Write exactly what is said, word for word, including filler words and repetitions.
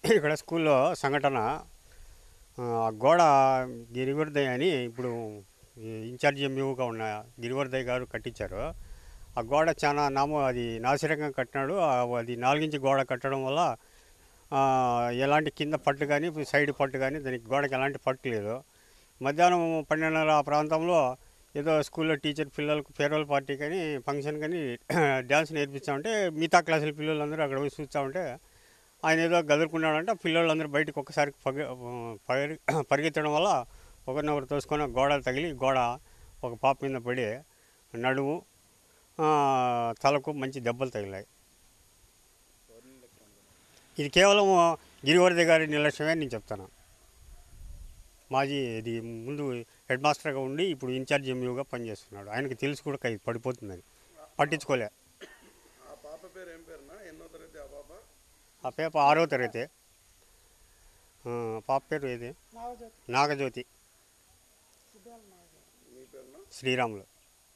ఇక్కడ స్కూల్లో సంఘటన గోడ గిరివర్ధయ్య అని ఇప్పుడు ఇన్ఛార్జ్ ఎంఈఓగా ఉన్న గిరివర్ధయ్య గారు కట్టించారు. ఆ గోడ చాలా నామో అది నాసిరకంగా కట్టినాడు. అది నాలుగించి గోడ కట్టడం వల్ల ఎలాంటి కింద పట్టు కానీ సైడ్ పట్టు కానీ దానికి గోడకి ఎలాంటి పట్టు లేదు. మధ్యాహ్నం పన్నెండున్నర ఆ ప్రాంతంలో ఏదో స్కూల్లో టీచర్ పిల్లలకు ఫేర్వెల్ పార్టీ కానీ ఫంక్షన్ కానీ డ్యాన్స్ నేర్పిస్తామంటే మిగతా క్లాసుల పిల్లలందరూ అక్కడ పోయి చూస్తామంటే ఆయన ఏదో గదురుకున్నాడంటే పిల్లలందరూ బయటకు ఒక్కసారి పరి పరిగెత్తడం వల్ల ఒకరినొకరు తోసుకొని గోడలు తగిలి గోడ ఒక పాప మీద పడి నడుము తలకు మంచి దెబ్బలు తగిలాయి. ఇది కేవలం గిరివర్ధయ్య గారి నిర్లక్ష్యమే నేను చెప్తాను. మాజీ ఇది ముందు హెడ్ మాస్టర్గా ఉండి ఇప్పుడు ఇన్ఛార్జ్ ఎంఈఓగా పనిచేస్తున్నాడు. ఆయనకు తెలిసి కూడా కై పడిపోతుందని పట్టించుకోలే. ఆ పేప ఆరో తరగతి. పాప పేరు ఏది? నాగజ్యోతి. శ్రీరాములు.